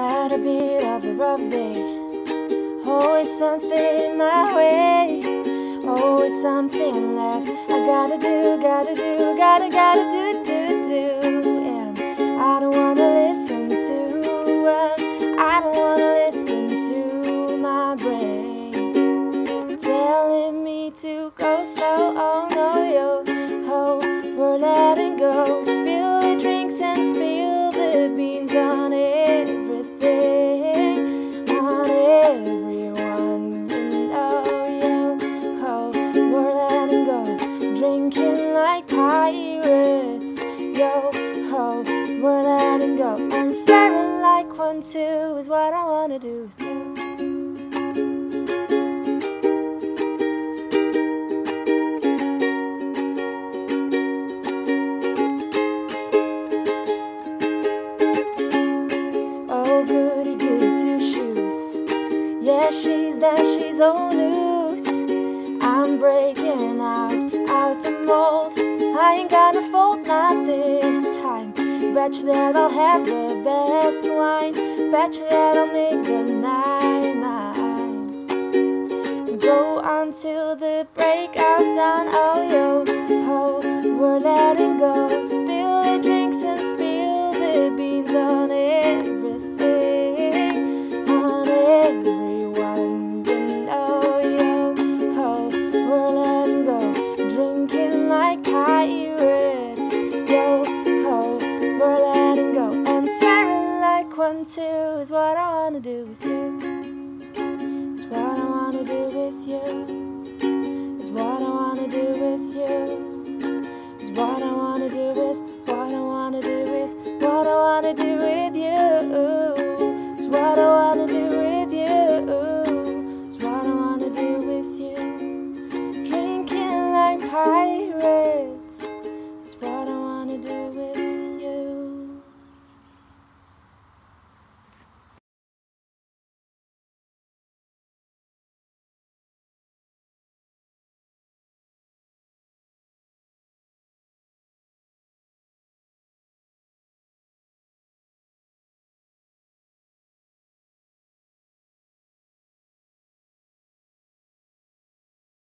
Had a bit of a rough day. Always something my way. Always something left. I gotta do, gotta do, gotta do. And I don't wanna listen to, I don't wanna listen to my brain telling me to go slow. Oh no, yo, ho, we're letting go. Spill the drinks and spill the beans on everything, on everyone. You know, yo, ho, we're letting go. Drinking like pirates, yo, ho, we're letting go. And swearing like one too is what I wanna do. Oh, goody, goody two shoes. Yeah, she's down, she's on loose. I'm breaking out the mold. I ain't gonna fold, not this time. Bet you that I'll have the best wine. Bet you that I'll make the night mine. And go on till the break of dawn. Oh, yo, ho, we're letting go. Spill the drinks and spill the beans on everything, on everyone. You know, yo, ho, we're letting go. Drinking like pirates, yo, ho, we're letting go. And swearing like one too is what I wanna do with you.